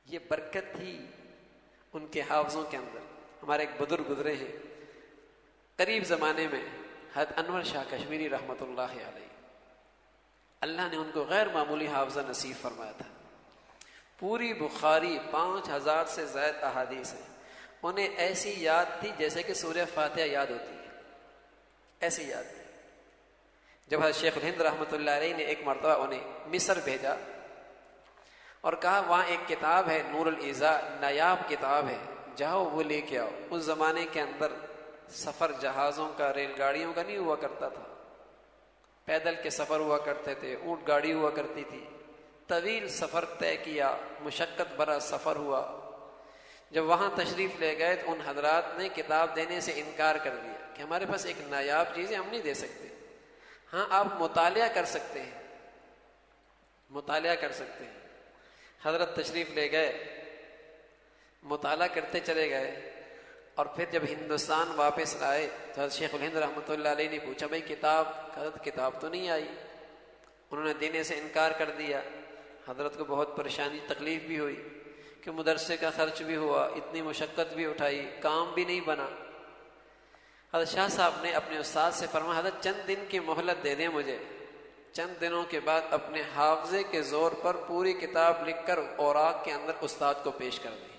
یہ برکت تھی ان کے حافظوں کے اندر. ہمارے ایک بزرگ گزرے ہیں قریب زمانے میں، حضرت انور شاہ کشمیری رحمۃ اللہ علیہ. اللہ نے ان کو غیر معمولی حافظہ نصیب فرمایا تھا. پوری بخاری 5000 سے زائد احادیث ہیں. انہیں ایسی یاد تھی جیسے کہ سورہ فاتحہ یاد ہوتی ہے، ایسی یاد تھی. جب حضرت شیخ الہند رحمۃ اللہ علیہ نے ایک مرتبہ انہیں مصر بھیجا اور کہا وہاں ایک کتاب ہے نور الایضاح، نایاب کتاب ہے، جاؤ وہ لے کے آؤ. اس زمانے کے اندر سفر جہازوں کا، ریل گاڑیوں کا نہیں ہوا کرتا تھا، پیدل کے سفر ہوا کرتے تھے، اونٹ گاڑی ہوا کرتی تھی. طویل سفر طے کیا، مشقت بھرا سفر ہوا. جب وہاں تشریف لے گئے تو ان حضرات نے کتاب دینے سے انکار کر دیا کہ ہمارے پاس ایک نایاب چیز ہے، ہم نہیں دے سکتے. ہاں آپ مطالعہ کر سکتے ہیں، مطالعہ کر سکتے ہیں. حضرت تشریف لے گئے، مطالعہ کرتے چلے گئے، اور پھر جب ہندوستان واپس آئے تو حضرت شیخ الہند رحمۃ اللہ علیہ نے پوچھا بھائی کتاب؟ حضرت کتاب تو نہیں آئی. انہوں نے دینے سے انکار کر دیا. حضرت کو بہت پریشانی تکلیف بھی ہوئی کہ مدرسے کا خرچ بھی ہوا، اتنی مشقت بھی اٹھائی، کام بھی نہیں بنا. حضرت شاہ صاحب نے اپنے استاد سے فرمایا حضرت چند دن کی مہلت دے دیں مجھے. چند دنوں کے بعد اپنے حافظے کے زور پر پوری کتاب لکھ کر اوراق کے اندر استاد کو پیش کر دی.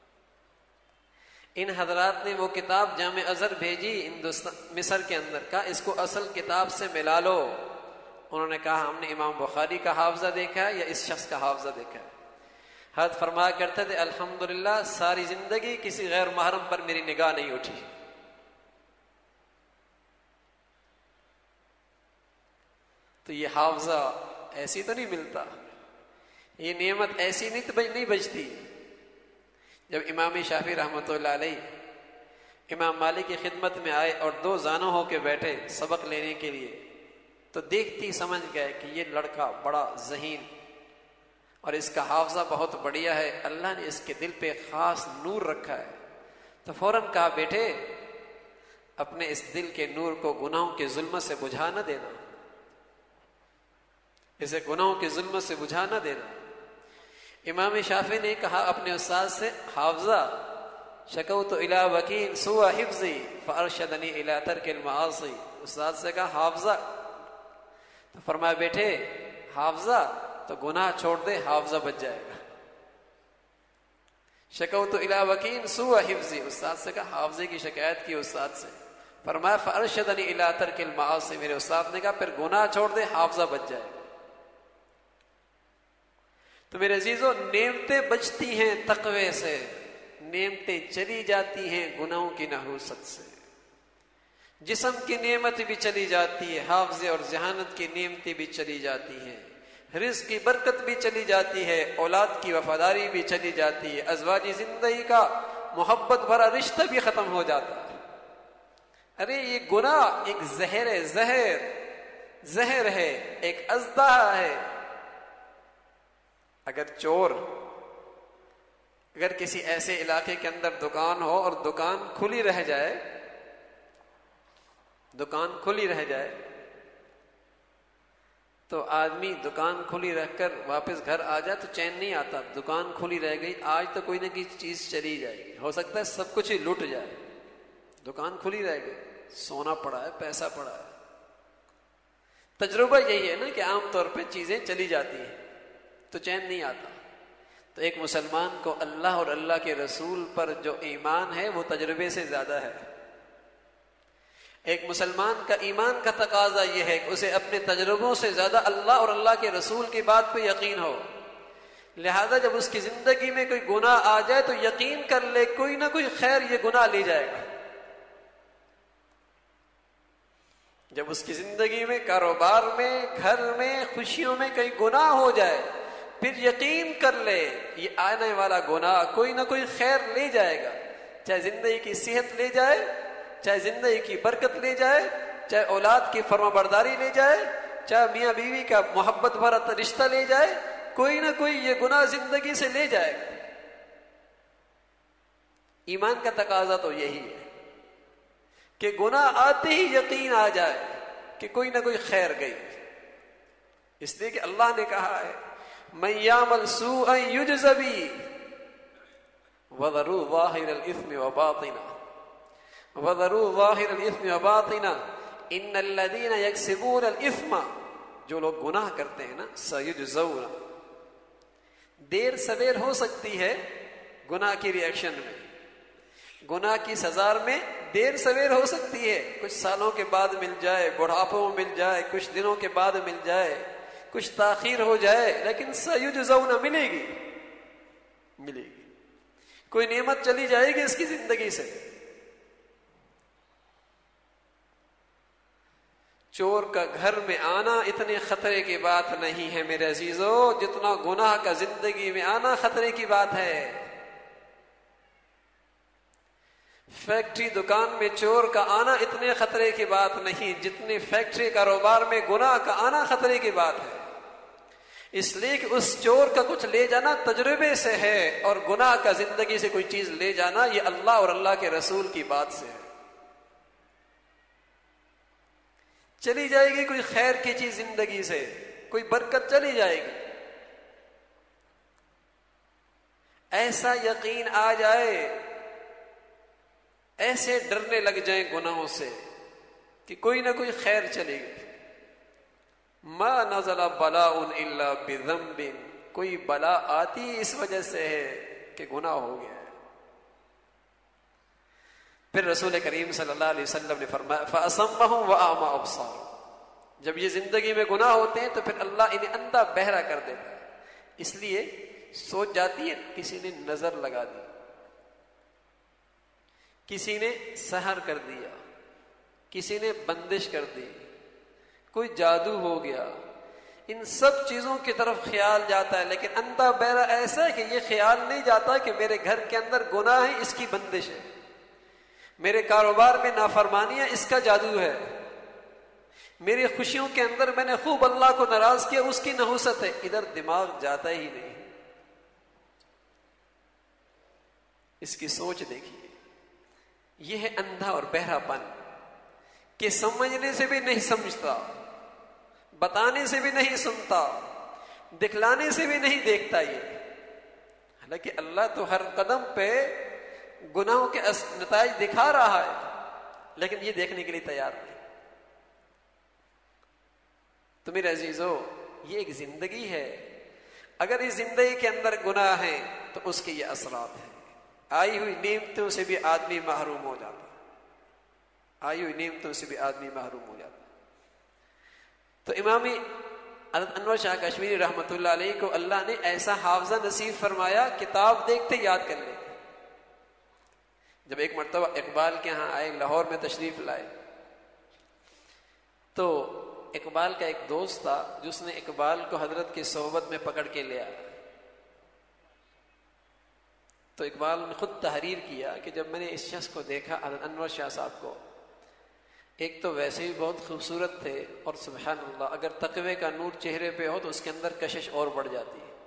ان حضرات نے وہ کتاب جامع ازہر بھیجی مصر کے اندر، کہا اس کو اصل کتاب سے ملا لو. انہوں نے کہا ہم نے امام بخاری کا حافظہ دیکھا ہے یا اس شخص کا حافظہ دیکھا ہے. حضرت فرمایا کرتے تھے الحمدللہ ساری زندگی کسی غیر محرم پر میری نگاہ نہیں اٹھی. تو یہ حافظہ ایسی تو نہیں ملتا، یہ نعمت ایسی نہیں بچتی. جب امام شافعی رحمۃ اللہ علیہ امام مالک کی خدمت میں آئے اور 2 زانوں ہو کے بیٹھے سبق لینے کے لیے، تو دیکھتی سمجھ گئے کہ یہ لڑکا بڑا ذہین اور اس کا حافظہ بہت بڑھیا ہے، اللہ نے اس کے دل پہ خاص نور رکھا ہے. تو فوراً کہا بیٹے اپنے اس دل کے نور کو گناہوں کے ظلمت سے بجھا نہ دینا، اسے گناہوں کے ظلمت سے بجھا نہ دینا. امام شافعی نے کہا اپنے استاد سے حافظہ شکوت الی وکیل سوء حفظی فارشدنی الی ترک المعاصی. استاد سے کہا حافظہ، تو فرمایا بیٹے حافظہ تو گناہ چھوڑ دے، حافظہ بچ جائے گا. شکوت الی وکیل سوء حفظی، استاد سے کہا حافظے کی شکایت کی استاد سے. فرمایا فارشدنی الی ترک المعاصی، میرے استاد نے کہا پھر گناہ چھوڑ دے، حافظہ بچ جائے گا. تو میرے عزیزو نعمتیں بچتی ہیں تقوی سے، نعمتیں چلی جاتی ہیں گناہوں کی نحوست سے. جسم کی نعمت بھی چلی جاتی ہے، حافظے اور ذہانت کی نعمتیں بھی چلی جاتی ہیں، رزق کی برکت بھی چلی جاتی ہے، اولاد کی وفاداری بھی چلی جاتی ہے، ازواجی زندگی کا محبت بھرا رشتہ بھی ختم ہو جاتا ہے. ارے یہ گناہ ایک زہر ہے، ایک ازدہا ہے. اگر چور کسی ایسے علاقے کے اندر دکان ہو اور دکان کھلی رہ جائے تو آدمی دکان کھلی رکھ کر واپس گھر آ جائے تو چین نہیں آتا. دکان کھلی رہ گئی، آج تو کوئی نہ کوئی چیز چلی جائے گی، ہو سکتا ہے سب کچھ ہی لٹ جائے. دکان کھلی رہ گئی، سونا پڑا ہے، پیسہ پڑا ہے. تجربہ یہی ہے نا کہ عام طور پہ چیزیں چلی جاتی ہیں تو چین نہیں آتا. تو ایک مسلمان کو اللہ اور اللہ کے رسول پر جو ایمان ہے وہ تجربے سے زیادہ ہے. ایک مسلمان کا ایمان کا تقاضا یہ ہے کہ اسے اپنے تجربوں سے زیادہ اللہ اور اللہ کے رسول کی بات پہ یقین ہو. لہذا جب اس کی زندگی میں کوئی گناہ آ جائے تو یقین کر لے کوئی نہ کوئی خیر یہ گناہ لے جائے گا. جب اس کی زندگی میں، کاروبار میں، گھر میں، خوشیوں میں کئی گناہ ہو جائے پھر یقین کر لے یہ آنے والا گناہ کوئی نہ کوئی خیر لے جائے گا. چاہے زندگی کی صحت لے جائے، چاہے زندگی کی برکت لے جائے، چاہے اولاد کی فرمانبرداری لے جائے، چاہے میاں بیوی کا محبت بھرا رشتہ لے جائے، کوئی نہ کوئی یہ گناہ زندگی سے لے جائے گا. ایمان کا تقاضا تو یہی ہے کہ گناہ آتے ہی یقین آ جائے کہ کوئی نہ کوئی خیر گئی. اس لیے کہ اللہ نے کہا ہے من یعمل سوءا یجز بہ، وَذَرُوا ظَاهِرَ الْإِثْمِ وَبَاطِنَهُ وَذَرُوا ظَاهِرَ الْإِثْمِ وَبَاطِنَهُ إِنَّ الَّذِينَ يَكْسِبُونَ الْإِثْمَ، جو لوگ گناہ کرتے ہیں نا، سَيُجْزَوْنَ، دیر سویر ہو سکتی ہے گناہ کی ریئیکشن میں، گناہ کی سزا میں دیر سویر ہو سکتی ہے، کچھ سالوں کے بعد مل جائے، بڑھاپوں میں مل جائے، کچھ دنوں کے بعد مل جائے، کچھ تاخیر ہو جائے، لیکن سَيُجْزَوْنَ ملے گی، ملے گی۔ کوئی نعمت چلی جائے گی اس کی زندگی سے۔ چور کا گھر میں آنا اتنے خطرے کی بات نہیں ہے میرے عزیزو، جتنا گناہ کا زندگی میں آنا خطرے کی بات ہے۔ فیکٹری دکان میں چور کا آنا اتنے خطرے کی بات نہیں جتنے فیکٹری کاروبار میں گناہ کا آنا خطرے کی بات ہے، اس لیے کہ اس چور کا کچھ لے جانا تجربے سے ہے، اور گناہ کا زندگی سے کوئی چیز لے جانا یہ اللہ اور اللہ کے رسول کی بات سے ہے۔ چلی جائے گی کوئی خیر کی چیز زندگی سے، کوئی برکت چلی جائے گی، ایسا یقین آ جائے، ایسے ڈرنے لگ جائیں گناہوں سے کہ کوئی نہ کوئی خیر چلے گی۔ ما نزل بلاء الا بذنب، کوئی بلا آتی اس وجہ سے ہے کہ گناہ ہو گیا ہے۔ پھر رسول کریم صلی اللہ علیہ وسلم نے فرمایا فَأَصَمَّهُمْ وَأَعْمَى أَبْصَارُهُمْ، جب یہ زندگی میں گناہ ہوتے ہیں تو پھر اللہ انہیں اندھا بہرا کر دیتا ہے، اس لیے سوچ جاتی ہے کسی نے نظر لگا دی، کسی نے سحر کر دیا، کسی نے بندش کر دی، کوئی جادو ہو گیا، ان سب چیزوں کی طرف خیال جاتا ہے، لیکن اندھا بہرا ایسا ہے کہ یہ خیال نہیں جاتا کہ میرے گھر کے اندر گناہ ہے، اس کی بندش ہے، میرے کاروبار میں نافرمانی ہے، اس کا جادو ہے، میری خوشیوں کے اندر میں نے خوب اللہ کو ناراض کیا، اس کی نحوست ہے، ادھر دماغ جاتا ہی نہیں۔ اس کی سوچ دیکھیے، یہ ہے اندھا اور بہرا پن کہ سمجھنے سے بھی نہیں سمجھتا، بتانے سے بھی نہیں سنتا، دکھلانے سے بھی نہیں دیکھتا، یہ حالانکہ اللہ تو ہر قدم پہ گناہوں کے نتائج دکھا رہا ہے، لیکن یہ دیکھنے کے لیے تیار نہیں۔ تو میرے عزیزو، یہ ایک زندگی ہے، اگر اس زندگی کے اندر گناہ ہیں تو اس کے یہ اثرات ہیں، آئی ہوئی نعمتوں سے بھی آدمی محروم ہو جاتا ہے، آئی ہوئی نعمتوں سے بھی آدمی محروم ہو جاتا ہے۔ تو امامی حضرت انور شاہ کشمیری رحمۃ اللہ علیہ کو اللہ نے ایسا حافظہ نصیب فرمایا، کتاب دیکھتے یاد کر لیتے۔ جب ایک مرتبہ اقبال کے ہاں آئے، لاہور میں تشریف لائے، تو اقبال کا ایک دوست تھا جس نے اقبال کو حضرت کی صحبت میں پکڑ کے لیا، تو اقبال نے خود تحریر کیا کہ جب میں نے اس شخص کو دیکھا، حضرت انور شاہ صاحب کو، ایک تو ویسے ہی بہت خوبصورت تھے، اور سبحان اللہ اگر تقوی کا نور چہرے پہ ہو تو اس کے اندر کشش اور بڑھ جاتی ہے۔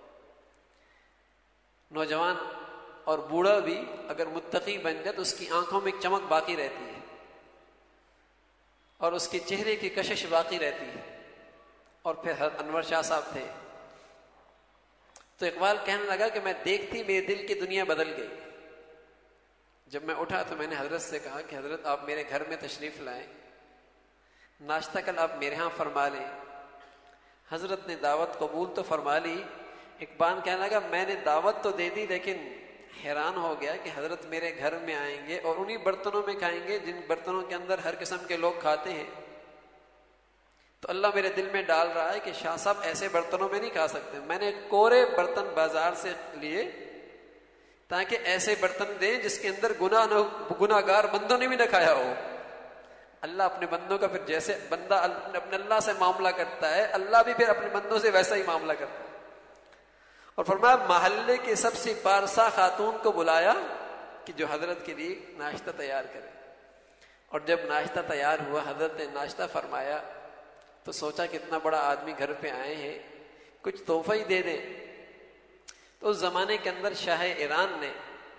نوجوان اور بوڑھا بھی اگر متقی بن جائے تو اس کی آنکھوں میں ایک چمک باقی رہتی ہے، اور اس کے چہرے کی کشش باقی رہتی ہے۔ اور پھر حضرت انور شاہ صاحب تھے، تو اقبال کہنے لگا کہ میں دیکھتی میرے دل کی دنیا بدل گئی۔ جب میں اٹھا تو میں نے حضرت سے کہا کہ حضرت آپ میرے گھر میں تشریف لائیں، ناشتہ کل آپ میرے ہاں فرما لیں۔ حضرت نے دعوت قبول تو فرما لی۔ اقبال کہنے لگا میں نے دعوت تو دے دی، لیکن حیران ہو گیا کہ حضرت میرے گھر میں آئیں گے اور انہی برتنوں میں کھائیں گے جن برتنوں کے اندر ہر قسم کے لوگ کھاتے ہیں۔ تو اللہ میرے دل میں ڈال رہا ہے کہ شاہ صاحب ایسے برتنوں میں نہیں کھا سکتے، میں نے کورے برتن بازار سے لیے تاکہ ایسے برتن دیں جس کے اندر گناہ گار بندوں نے بھی نہ کھایا ہو۔ اللہ اپنے بندوں کا پھر جیسے بندہ اپنے اللہ سے معاملہ کرتا ہے، اللہ بھی پھر اپنے بندوں سے ویسا ہی معاملہ کرتا ہے۔ اور فرمایا محلے کے سب سے پارسا خاتون کو بلایا کہ جو حضرت کے لیے ناشتہ تیار کرے، اور جب ناشتہ تیار ہوا حضرت نے ناشتہ فرمایا تو سوچا کتنا بڑا آدمی گھر پہ آئے ہیں، کچھ تحفہ ہی دے دیں۔ تو اس زمانے کے اندر شاہ ایران نے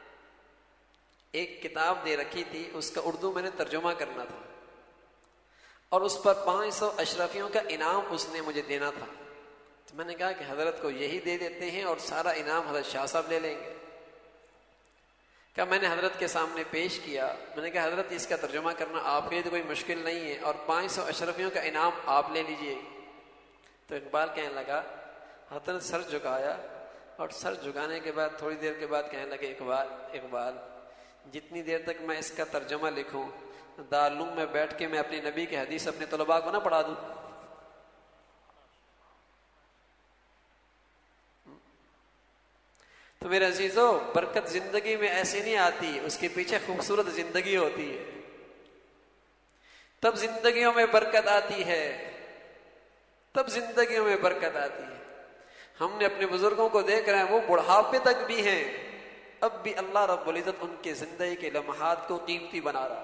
ایک کتاب دے رکھی تھی، اس کا اردو میں نے ترجمہ کرنا تھا، اور اس پر 500 اشرفیوں کا انعام اس نے مجھے دینا تھا۔ تو میں نے کہا کہ حضرت کو یہی دے دیتے ہیں اور سارا انعام حضرت شاہ صاحب لے لیں گے۔ کہ میں نے حضرت کے سامنے پیش کیا. میں نے کہا حضرت اس کا ترجمہ کرنا آپ کے لیے تو کوئی مشکل نہیں ہے اور 500 اشرفیوں کا انعام آپ لے لیجئے. تو اقبال کہنے لگا, حضرت نے سر جھکایا اور سر جھکانے کے بعد تھوڑی دیر کے بعد کہنے لگے, اقبال جتنی دیر تک میں اس کا ترجمہ لکھوں دارالعلوم میں بیٹھ کے میں اپنی نبی کی حدیث اپنے طلباء کو نہ پڑھا دوں. تو میرے عزیزو, برکت زندگی میں ایسی نہیں آتی, اس کے پیچھے خوبصورت زندگی ہوتی ہے, تب زندگیوں میں برکت آتی ہے, تب زندگیوں میں برکت آتی ہے. ہم نے اپنے بزرگوں کو دیکھ رہے ہیں, وہ بڑھاپے تک بھی ہیں, اب بھی اللہ رب العزت ان کے زندگی کے لمحات کو قیمتی بنا رہا.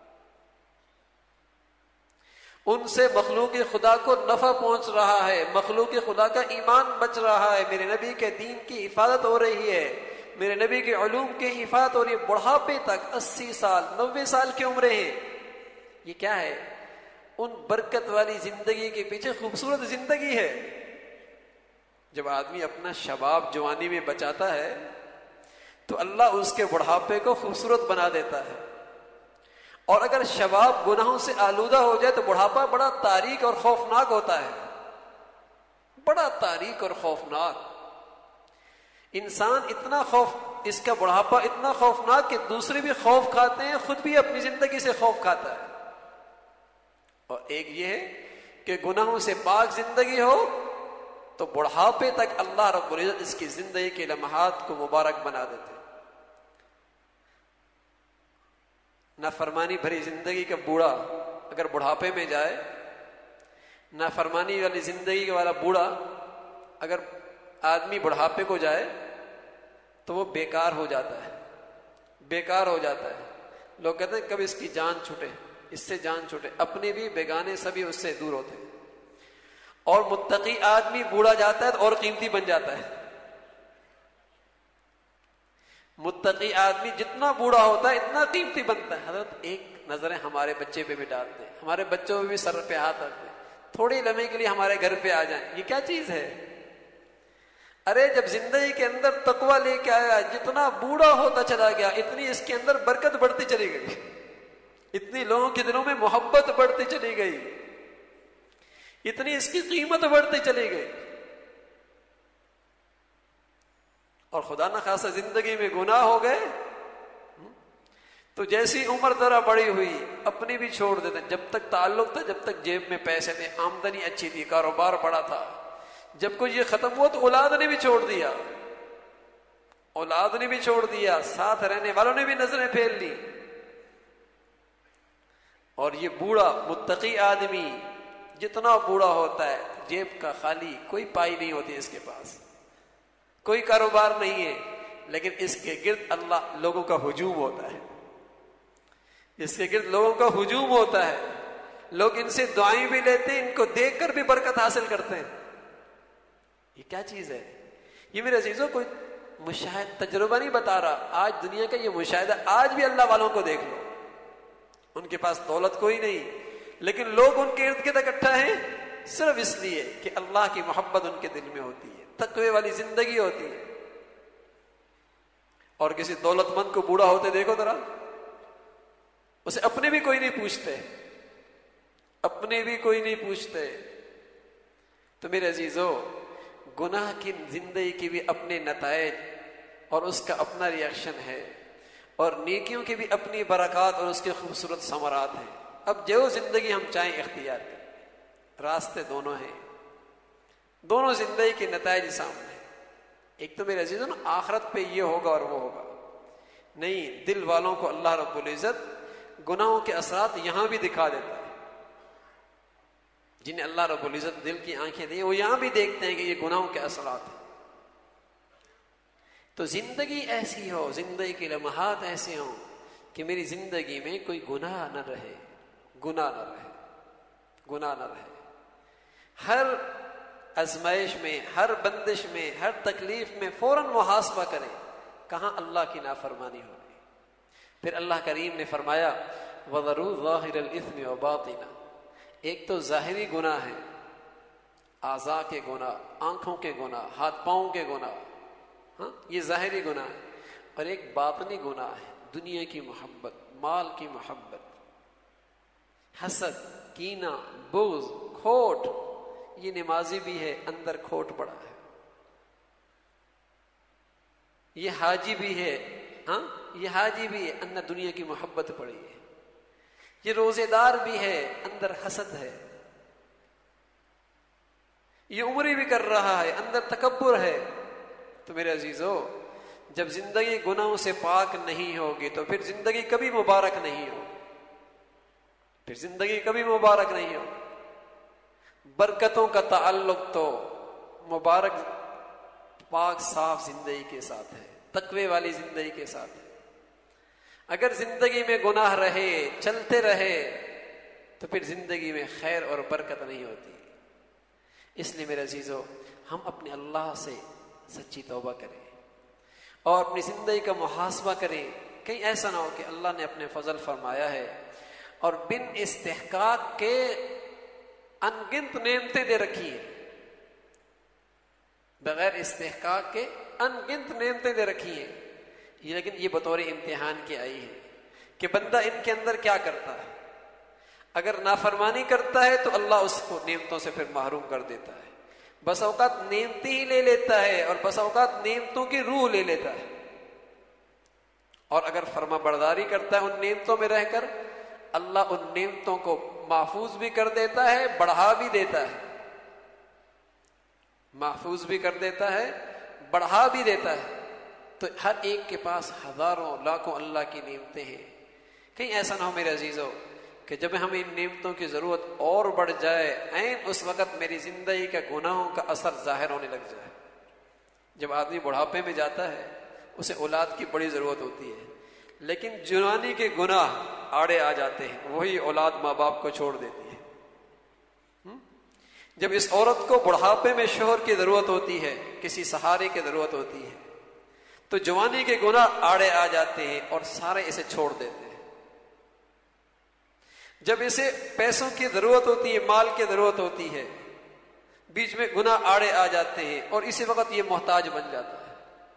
ان سے مخلوق خدا کو نفع پہنچ رہا ہے, مخلوق خدا کا ایمان بچ رہا ہے, میرے نبی کے دین کی حفاظت ہو رہی ہے, میرے نبی کے علوم کی حفاظت ہو رہی ہے. بڑھاپے تک 80 سال 90 سال کی عمریں ہیں. یہ کیا ہے؟ ان برکت والی زندگی کے پیچھے خوبصورت زندگی ہے. جب آدمی اپنا شباب جوانی میں بچاتا ہے تو اللہ اس کے بڑھاپے کو خوبصورت بنا دیتا ہے, اور اگر شباب گناہوں سے آلودہ ہو جائے تو بڑھاپا بڑا تاریک اور خوفناک ہوتا ہے, بڑا تاریک اور خوفناک. انسان اتنا اس کا بڑھاپا اتنا خوفناک کہ دوسرے بھی خوف کھاتے ہیں, خود بھی اپنی زندگی سے خوف کھاتا ہے. اور ایک یہ ہے کہ گناہوں سے پاک زندگی ہو تو بڑھاپے تک اللہ رب العزت اس کی زندگی کے لمحات کو مبارک بنا دیتے. نافرمانی بھری زندگی کا بوڑھا اگر بڑھاپے میں جائے, نافرمانی والی زندگی والا بوڑھا اگر آدمی بڑھاپے کو جائے تو وہ بیکار ہو جاتا ہے, بیکار ہو جاتا ہے. لوگ کہتے ہیں کب اس کی جان چھوٹے, اس سے جان چھوٹے, اپنے بھی بیگانے سبھی اس سے دور ہوتے ہیں. اور متقی آدمی بوڑھا جاتا ہے تو اور قیمتی بن جاتا ہے. متقی آدمی جتنا بوڑھا ہوتا ہے اتنا قیمتی بنتا ہے. حضرت ایک نظریں ہمارے بچے پہ بھی ڈالتے ہیں, ہمارے بچوں پہ بھی سر پہ ہاتھ رکھتے ہیں, تھوڑی لمحے کے لیے ہمارے گھر پہ آ جائیں. یہ کیا چیز ہے؟ ارے جب زندگی کے اندر تقویٰ لے کے آیا, جتنا بوڑھا ہوتا چلا گیا اتنی اس کے اندر برکت بڑھتی چلی گئی, اتنی لوگوں کے دلوں میں محبت بڑھتی چلی گئی, اتنی اس کی قیمت بڑھتی چلی گئی. اور خدا نہ خاصہ زندگی میں گناہ ہو گئے تو جیسی عمر ذرا بڑی ہوئی اپنی بھی چھوڑ دیتے. جب تک تعلق تھا, جب تک جیب میں پیسے تھے, آمدنی اچھی تھی, کاروبار بڑا تھا, جب کچھ یہ ختم ہوا تو اولاد نے بھی چھوڑ دیا, اولاد نے بھی چھوڑ دیا, ساتھ رہنے والوں نے بھی نظریں پھیر لی. اور یہ بوڑھا متقی آدمی جتنا بوڑھا ہوتا ہے جیب کا خالی, کوئی پائی نہیں ہوتی اس کے پاس, کوئی کاروبار نہیں ہے, لیکن اس کے گرد اللہ لوگوں کا ہجوم ہوتا ہے, اس کے گرد لوگوں کا ہجوم ہوتا ہے. لوگ ان سے دعائیں بھی لیتے ہیں, ان کو دیکھ کر بھی برکت حاصل کرتے ہیں. یہ کیا چیز ہے؟ یہ میرے عزیزوں کوئی مشاہد تجربہ نہیں بتا رہا, آج دنیا کا یہ مشاہدہ. آج بھی اللہ والوں کو دیکھ لو, ان کے پاس دولت کوئی نہیں, لیکن لوگ ان کے ارد گرد اکٹھا ہیں صرف اس لیے کہ اللہ کی محبت ان کے دل میں ہوتی ہے, تقوی والی زندگی ہوتی ہے. اور کسی دولت مند کو بوڑھا ہوتے دیکھو ذرا, اسے اپنے بھی کوئی نہیں پوچھتے, اپنے بھی کوئی نہیں پوچھتے. تو میرے عزیزو, گناہ کی زندگی کی بھی اپنے نتائج اور اس کا اپنا ریئیکشن ہے, اور نیکیوں کی بھی اپنی برکات اور اس کے خوبصورت ثمرات ہیں. اب جو زندگی ہم چاہیں اختیار کریں, راستے دونوں ہیں, دونوں زندگی کے نتائج سامنے. ایک تو میرے عزیزوں نا آخرت پہ یہ ہوگا اور وہ ہوگا نہیں, دل والوں کو اللہ رب العزت گناہوں کے اثرات یہاں بھی دکھا دیتا ہے. جنہیں اللہ رب العزت دل کی آنکھیں دی وہ یہاں بھی دیکھتے ہیں کہ یہ گناہوں کے اثرات ہیں. تو زندگی ایسی ہو, زندگی کے لمحات ایسے ہوں کہ میری زندگی میں کوئی گناہ نہ رہے, گناہ نہ رہے, گناہ نہ رہے. ہر آزمائش میں, ہر بندش میں, ہر تکلیف میں فوراً محاسبہ کریں کہاں اللہ کی نافرمانی ہو رہی. پھر اللہ کریم نے فرمایا وَذَرُوا ظَاهِرَ الْإِثْمِ وَبَاطِنَهُ. ایک تو ظاہری گناہ ہے, اعضاء کے گناہ, آنکھوں کے گناہ, ہاتھ پاؤں کے گناہ, ہاں یہ ظاہری گناہ ہے. اور ایک باطنی گناہ ہے، دنیا کی محبت، مال کی محبت، حسد، کینہ، بغض، کھوٹ. یہ نمازی بھی ہے، اندر کھوٹ پڑا ہے. یہ حاجی بھی ہے، یہ حاجی بھی ہے، اندر دنیا کی محبت پڑی ہے. یہ روزے دار بھی ہے، اندر حسد ہے. یہ عمری بھی کر رہا ہے، اندر تکبر ہے. تو میرے عزیزو، جب زندگی گناہوں سے پاک نہیں ہوگی تو پھر زندگی کبھی مبارک نہیں ہوگی. پھر زندگی کبھی مبارک نہیں ہوگی. برکتوں کا تعلق تو مبارک پاک صاف زندگی کے ساتھ ہے، تقوی والی زندگی کے ساتھ ہے. اگر زندگی میں گناہ رہے، چلتے رہے، تو پھر زندگی میں خیر اور برکت نہیں ہوتی. اس لیے میرے عزیزو، ہم اپنے اللہ سے سچی توبہ کریں اور اپنی زندگی کا محاسبہ کریں. کہیں ایسا نہ ہو کہ اللہ نے اپنے فضل فرمایا ہے اور بن استحقاق کے ان گنت نعمتیں دے رکھی ہیں، بغیر استحقاق کے ان گنت نعمتیں دے رکھی ہیں، لیکن یہ بطور امتحان کی آئی ہے کہ بندہ ان کے اندر کیا کرتا ہے. اگر نافرمانی کرتا ہے تو اللہ اس کو نعمتوں سے پھر محروم کر دیتا ہے. بس اوقات نعمتیں ہی لے لیتا ہے اور بس اوقات نعمتوں کی روح لے لیتا ہے. اور اگر فرما برداری کرتا ہے ان نعمتوں میں رہ کر، اللہ ان نعمتوں کو محفوظ بھی کر دیتا ہے، بڑھا بھی دیتا ہے. محفوظ بھی کر دیتا ہے، بڑھا بھی دیتا ہے. تو ہر ایک کے پاس ہزاروں لاکھوں اللہ کی نعمتیں ہیں. کہیں ایسا نہ ہو میرے عزیزو کہ جب ہمیں ان نعمتوں کی ضرورت اور بڑھ جائے، عین اس وقت میری زندگی کا گناہوں کا اثر ظاہر ہونے لگ جائے. جب آدمی بڑھاپے میں جاتا ہے اسے اولاد کی بڑی ضرورت ہوتی ہے، لیکن جوانی کے گناہ آڑے آ جاتے ہیں، وہی اولاد ماں باپ کو چھوڑ دیتی ہے. جب اس عورت کو بڑھاپے میں شوہر کی ضرورت ہوتی ہے، کسی سہارے کی ضرورت ہوتی ہے، تو جوانی کے گناہ آڑے آ جاتے ہیں اور سارے اسے چھوڑ دیتے ہیں. جب اسے پیسوں کی ضرورت ہوتی ہے، مال کی ضرورت ہوتی ہے، بیچ میں گناہ آڑے آ جاتے ہیں اور اسی وقت یہ محتاج بن جاتا ہے.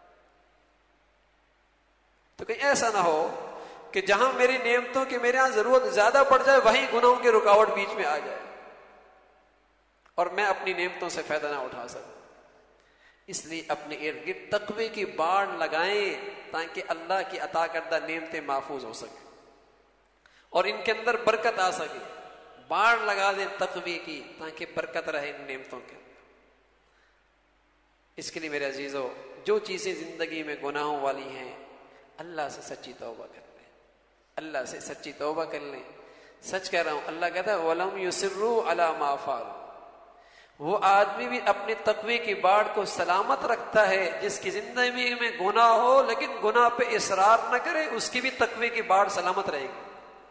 تو کہیں ایسا نہ ہو کہ جہاں میری نعمتوں کی میرے ہاں ضرورت زیادہ پڑ جائے وہیں گناہوں کی رکاوٹ بیچ میں آ جائے اور میں اپنی نعمتوں سے فائدہ نہ اٹھا سکوں. اس لیے اپنے ارد گرد تقوی کی باڑ لگائیں تاکہ اللہ کی عطا کردہ نعمتیں محفوظ ہو سکیں اور ان کے اندر برکت آ سکے. باڑ لگا دیں تقوی کی تاکہ برکت رہے ان نعمتوں کے اندر. اس کے لیے میرے عزیزو، جو چیزیں زندگی میں گناہوں والی ہیں، اللہ سے سچی توبہ کر لیں، اللہ سے سچی توبہ کر لیں. سچ کہہ رہا ہوں، اللہ کہتا ہے وَلَمْ يُصِرُّوا عَلَى مَا فَعَلُوا. وہ آدمی بھی اپنے تقوی کی باڑ کو سلامت رکھتا ہے جس کی زندگی میں گناہ ہو لیکن گناہ پہ اصرار نہ کرے، اس کی بھی تقوی کی باڑ سلامت رہے گی.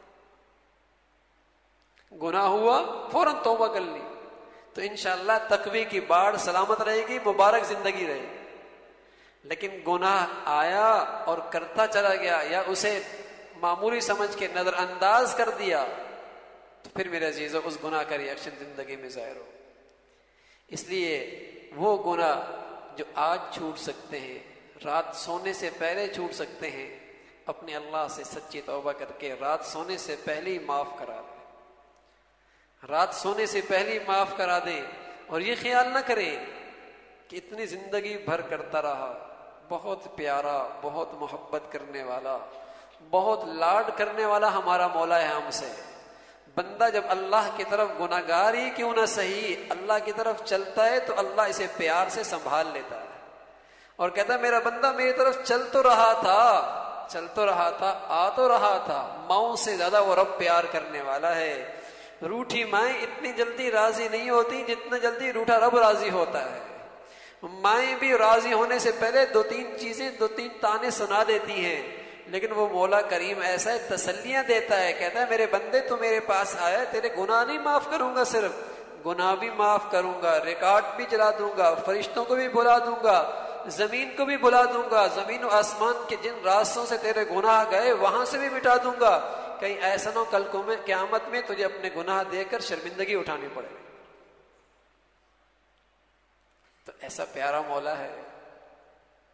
گناہ ہوا فوراً توبہ کر لی تو انشاءاللہ تقوی کی باڑ سلامت رہے گی، مبارک زندگی رہے گی. لیکن گناہ آیا اور کرتا چلا گیا یا اسے معمولی سمجھ کے نظر انداز کر دیا تو پھر میرے عزیزو اس گناہ کا ریئیکشن زندگی میں ظاہر ہو. اس لیے وہ گناہ جو آج چھوٹ سکتے ہیں، رات سونے سے پہلے چھوٹ سکتے ہیں، اپنے اللہ سے سچی توبہ کر کے رات سونے سے پہلے ہی معاف کرا دیں. رات سونے سے پہلے ہی معاف کرا دیں اور یہ خیال نہ کریں کہ اتنی زندگی بھر کرتا رہا. بہت پیارا، بہت محبت کرنے والا، بہت لاڈ کرنے والا ہمارا مولا ہے ہم سے. بندہ جب اللہ کی طرف گناہگار ہی کیوں نہ صحیح اللہ کی طرف چلتا ہے تو اللہ اسے پیار سے سنبھال لیتا ہے اور کہتا ہے میرا بندہ میری طرف چل تو رہا تھا، آ تو رہا تھا. ماؤں سے زیادہ وہ رب پیار کرنے والا ہے. روٹھی مائیں اتنی جلدی راضی نہیں ہوتی جتنا جلدی روٹھا رب راضی ہوتا ہے. مائیں بھی راضی ہونے سے پہلے دو تین تانے سنا دیتی ہیں، لیکن وہ مولا کریم ایسا ہے تسلیاں دیتا ہے، کہتا ہے میرے بندے تو میرے پاس آیا، تیرے گناہ نہیں معاف کروں گا، صرف گناہ بھی معاف کروں گا، ریکارڈ بھی چلا دوں گا، فرشتوں کو بھی بلا دوں گا، زمین کو بھی بلا دوں گا، زمین و آسمان کے جن راستوں سے تیرے گناہ گئے وہاں سے بھی مٹا دوں گا. کہیں ایسا نہ ہو کل کو میں قیامت میں تجھے اپنے گناہ دے کر شرمندگی اٹھانی پڑے. تو ایسا پیارا مولا ہے. تو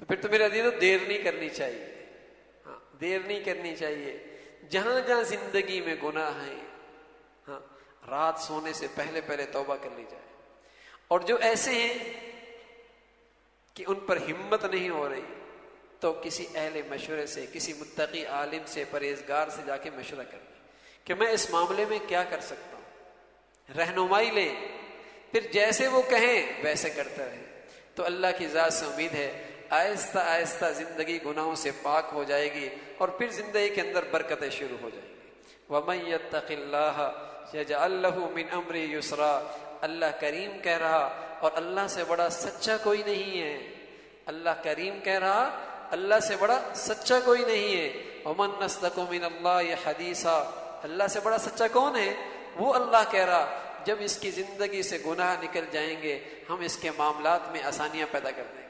پھر تو میرے عزیزو دیر نہیں کرنی چاہیے، ہاں دیر نہیں کرنی چاہیے۔ جہاں جہاں زندگی میں گناہ ہیں، ہاں رات سونے سے پہلے پہلے توبہ کر لی جائے۔ اور جو ایسے ہیں کہ ان پر ہمت نہیں ہو رہی، تو کسی اہل مشورے سے، کسی متقی عالم سے، پرہیزگار سے جا کے مشورہ کر لیں کہ میں اس معاملے میں کیا کر سکتا ہوں، رہنمائی لیں، پھر جیسے وہ کہیں ویسے کرتے رہیں۔ تو اللہ کی ذات سے امید ہے آہستہ آہستہ زندگی گناہوں سے پاک ہو جائے گی، اور پھر زندگی کے اندر برکتیں شروع ہو جائیں گی۔ وَمَن يَتَّقِ اللَّهَ يَجْعَل لَّهُ مِنْ أَمْرِهِ يُسْرًا۔ اللہ کریم کہہ رہا، اور اللہ سے بڑا سچا کوئی نہیں ہے۔ اللہ کریم کہہ رہا، اللہ سے بڑا سچا کوئی نہیں ہے۔ وَمَن أَصْدَقُ مِنَ اللَّهِ حَدِيثًا۔ اللہ سے بڑا سچا کون ہے؟ وہ اللہ کہہ رہا جب اس کی زندگی سے گناہ نکل جائیں گے، ہم اس کے معاملات میں آسانیاں پیدا کر دیں گے۔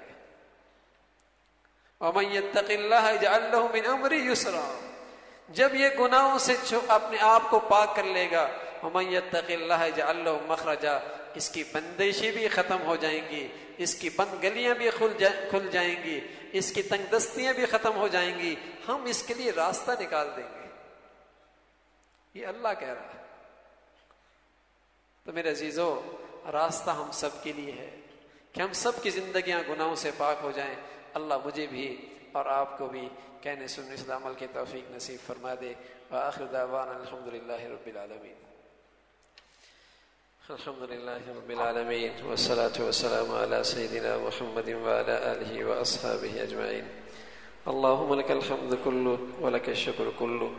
وَمَن يَتَّقِ اللَّهَ يَجْعَل لَّهُ مِنْ أَمْرِهِ يُسْرًا۔ جب یہ گناہوں سے اپنے آپ کو پاک کر لے گا، وَمَن يَتَّقِ اللَّهَ يَجْعَل لَّهُ مَخْرَجًا، اس کی بندشی بھی ختم ہو جائیں گی، اس کی بند گلیاں بھی کھل جائیں گی، اس کی تنگ دستیاں بھی ختم ہو جائیں گی، ہم اس کے لیے راستہ نکال دیں گے۔ یہ اللہ کہہ رہا ہے۔ تو میرے عزیزو، راستہ ہم سب کے لیے ہے کہ ہم سب کی زندگیاں گناہوں سے پاک ہو جائیں۔ اللہ مجھے بھی اور آپ کو بھی کہنے سننے سے عمل کی توفیق نصیب فرما دے۔ وآخر دعوانا الحمدللہ رب العالمین۔ الحمدللہ رب العالمین، والصلاة والسلام علی سیدنا محمد وعلی آلہ واصحابہ اجمعین۔ اللہم لک الحمد کلہ ولک الشکر کلہ،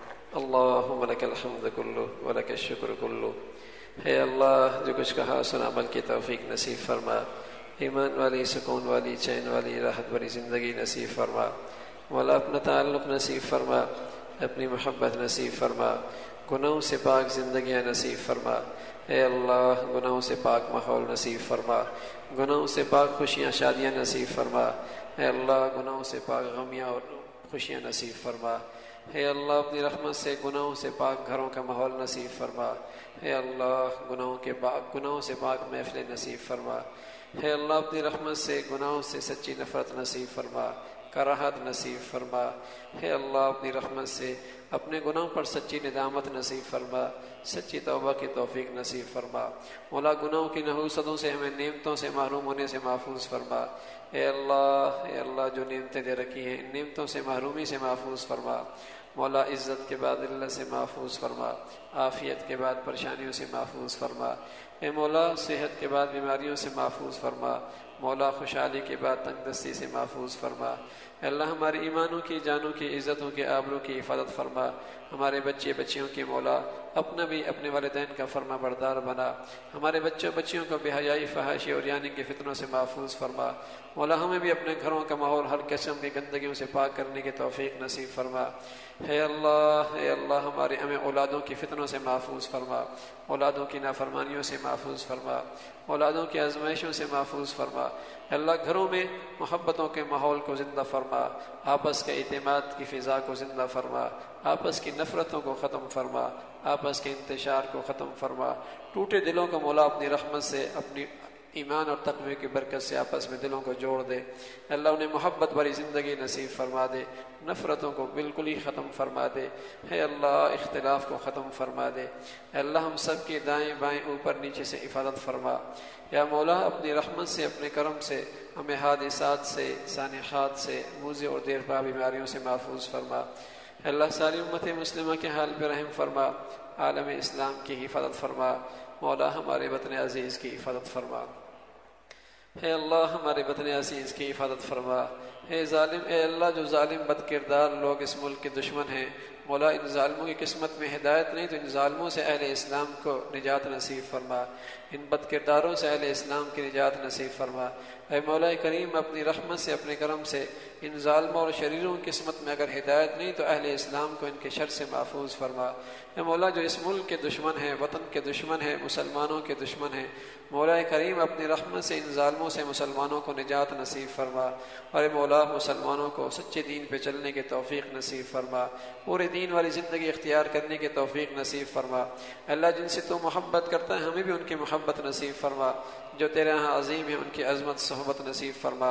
اللہم لک الحمد کلہ ولک الشکر کلہ۔ اے اللہ، جو کچھ کہا سنا عمل کی توفیق نصیب فرما، ایمان والی، سکون والی، چین والی، راحت بھری زندگی نصیب فرما۔ مولا اپنا تعلق نصیب فرما، اپنی محبت نصیب فرما، گناہوں سے پاک زندگیاں نصیب فرما۔ اے اللہ، گناہوں سے پاک ماحول نصیب فرما، گناہوں سے پاک خوشیاں شادیاں نصیب فرما۔ اے اللہ، گناہوں سے پاک غمیاں اور خوشیاں نصیب فرما۔ اے اللہ، اپنی رحمت سے گناہوں سے پاک گھروں کا ماحول نصیب فرما۔ اے اللہ، گناہوں سے پاک محفلیں نصیب فرما۔ اے اللہ، اپنی رحمت سے گناہوں سے سچی نفرت نصیب فرما، کراہت نصیب فرما۔ اے اللہ، اپنی رحمت سے اپنے گناہوں پر سچی ندامت نصیب فرما، سچی توبہ کی توفیق نصیب فرما۔ مولا، گناہوں کی نحوستوں سے ہمیں نعمتوں سے محروم ہونے سے محفوظ فرما۔ اے اللہ، جو نعمتیں دے رکھی ہیں ان نعمتوں سے محرومی سے محفوظ فرما۔ مولا، عزت کے بعد اللہ سے محفوظ فرما، عافیت کے بعد پریشانیوں سے محفوظ فرما۔ اے مولا، صحت کے بعد بیماریوں سے محفوظ فرما۔ مولا، خوشحالی کے بعد تنگ دستی سے محفوظ فرما۔ اے اللہ، ہمارے ایمانوں کی، جانوں کی، عزتوں کے، آبروں کی حفاظت فرما۔ ہمارے بچے بچیوں کی مولا اپنا بھی اپنے والدین کا فرما بردار بنا۔ ہمارے بچوں بچیوں کو بے حیائی، فحاشی اور یعنی کے فتنوں سے محفوظ فرما۔ مولا، ہمیں بھی اپنے گھروں کا ماحول ہر قسم کی گندگیوں سے پاک کرنے کی توفیق نصیب فرما۔ اے اللہ، ہمیں اولادوں کی فتنوں سے محفوظ فرما، اولادوں کی نافرمانیوں سے محفوظ فرما، اولادوں کی آزمائشوں سے محفوظ فرما۔ اے اللہ، گھروں میں محبتوں کے ماحول کو زندہ فرما، آپس کے اعتماد کی فضا کو زندہ فرما، آپس کی نفرتوں کو ختم فرما، آپس کے انتشار کو ختم فرما۔ ٹوٹے دلوں کو مولا اپنی رحمت سے، اپنی ایمان اور تقوی کی برکت سے آپس میں دلوں کو جوڑ دے۔ اللہ، انہیں محبت بھری زندگی نصیب فرما دے، نفرتوں کو بالکل ہی ختم فرما دے۔ اے اللہ، اختلاف کو ختم فرما دے۔ اے اللہ، ہم سب کی دائیں بائیں اوپر نیچے سے حفاظت فرما۔ یا مولا، اپنی رحمت سے، اپنے کرم سے ہمیں حادثات سے، سانحات سے، موذی اور دیر پا بیماریوں سے محفوظ فرما۔ اے اللہ، ساری امت مسلمہ کے حال پہ رحم فرما، عالم اسلام کی حفاظت فرما۔ مولا، ہمارے وطن عزیز کی حفاظت فرما۔ اے اللہ، ہمارے وطن عزیز کی حفاظت فرما۔ اے اللہ، جو ظالم بد کردار لوگ اس ملک کے دشمن ہیں، مولا، ان ظالموں کی قسمت میں ہدایت نہیں تو ان ظالموں سے اہل اسلام کو نجات نصیب فرما، ان بد کرداروں سے اہل اسلام کی نجات نصیب فرما۔ اے مولا کریم، اپنی رحمت سے، اپنے کرم سے ان ظالموں اور شریروں کی قسمت میں اگر ہدایت نہیں تو اہل اسلام کو ان کے شر سے محفوظ فرما۔ اے مولا، جو اس ملک کے دشمن ہیں، وطن کے دشمن ہیں، مسلمانوں کے دشمن ہیں، مولا کریم، اپنی رحمت سے ان ظالموں سے مسلمانوں کو نجات نصیب فرما۔ اور اے مولا، مسلمانوں کو سچے دین پہ چلنے کی توفیق نصیب فرما، پورے دین والی زندگی اختیار کرنے کی توفیق نصیب فرما۔ اللہ، جن سے تو محبت کرتا ہے ہمیں بھی ان کی محبت نصیب فرما، جو تیرے ہاں عظیم ہیں ان کی عظمت صحبت نصیب فرما۔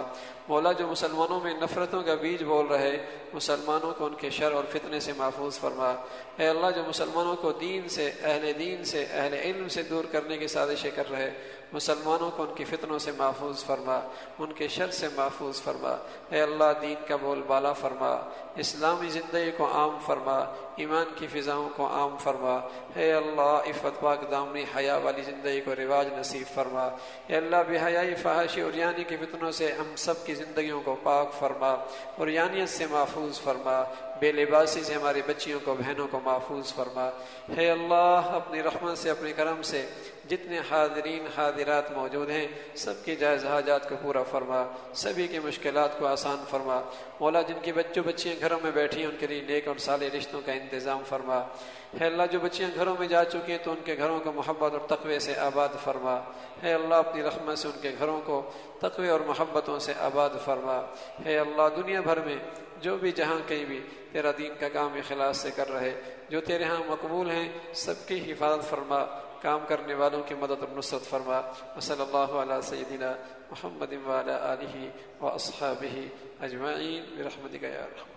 مولا جو مسلمانوں میں نفرتوں کا بیج بول رہے مسلمانوں کو ان کے شر اور فتنے سے محفوظ فرما۔ اے اللہ جو مسلمانوں کو دین سے اہل علم سے دور کرنے کی سازشیں کر رہے مسلمانوں کو ان کی فتنوں سے محفوظ فرما، ان کے شر سے محفوظ فرما۔ اے اللہ دین کا بول بالا فرما، اسلامی زندگی کو عام فرما، ایمان کی فضاؤں کو عام فرما۔ اے اللہ عفت پاک دامنی حیا والی زندگی کو رواج نصیب فرما۔ اے اللہ بے حیائی فحاشی اور یانی کی فتنوں سے ہم سب کی زندگیوں کو پاک فرما اور یانیت سے محفوظ فرما، بے لباسی سے ہماری بچیوں کو بہنوں کو محفوظ فرما۔ اے اللہ اپنی رحمت سے اپنے کرم سے جتنے حاضرین حاضرات موجود ہیں سب کی جائز حاجات کو پورا فرما، سبھی کی مشکلات کو آسان فرما۔ مولا جن کی بچیاں گھروں میں بیٹھی ہیں ان کے لیے نیک اور صالح رشتوں کا انتظام فرما۔ اے اللہ جو بچیاں گھروں میں جا چکی ہیں تو ان کے گھروں کو محبت اور تقوی سے آباد فرما۔ اے اللہ اپنی رحمت سے ان کے گھروں کو تقوی اور محبتوں سے آباد فرما۔ اے اللہ دنیا بھر میں جو بھی جہاں کہیں بھی تیرا دین کا کام اخلاص سے کر رہے جو تیرے ہاں مقبول ہیں سب کی حفاظت فرما، کام کرنے والوں کی مدد اور نصرت فرما۔ وصلی اللہ علی سیدنا محمد وعلی آلہ واصحابہ اجمعین برحمتک یا ارحم۔